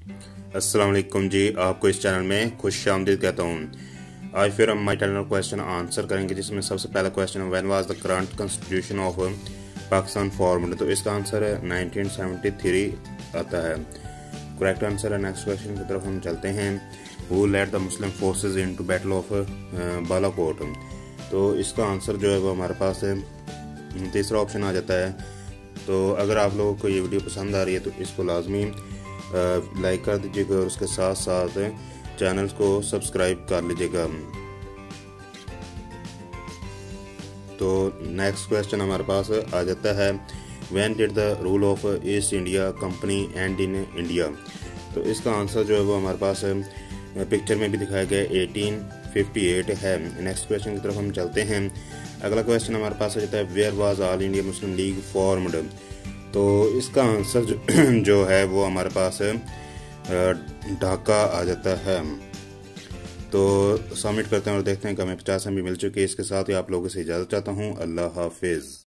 अस्सलाम वालेकुम जी, आपको इस चैनल में खुश आमदीद कहता हूँ। आज फिर हम माई चैनल क्वेश्चन आंसर करेंगे, जिसमें सबसे पहला क्वेश्चन है when was the current constitution of Pakistan formed. तो इसका आंसर है 1973 आता है। करेक्ट आंसर है। नेक्स्ट क्वेश्चन की तरफ हम चलते हैं। Who led the Muslim forces into battle of Balakot. तो इसका आंसर जो है वो हमारे पास है तीसरा ऑप्शन आ जाता है। तो अगर आप लोगों को ये वीडियो पसंद आ रही है तो इसको लाजमी लाइक कर दीजिएगा और उसके साथ साथ चैनल को सब्सक्राइब कर लीजिएगा। तो नेक्स्ट क्वेश्चन हमारे पास आ जाता है when did the rule of East India Company end in India. तो इसका आंसर जो है वो हमारे पास पिक्चर में भी दिखाया गया 1858 है। नेक्स्ट क्वेश्चन की तरफ हम चलते हैं। अगला क्वेश्चन हमारे पास आ जाता है where was All India Muslim League formed. तो इसका आंसर जो है वो हमारे पास ढाका आ जाता है। तो सबमिट करते हैं और देखते हैं कि हमें 50 MB मिल चुकी है। इसके साथ ही आप लोगों से इजाज़त चाहता हूँ। अल्लाह हाफिज़।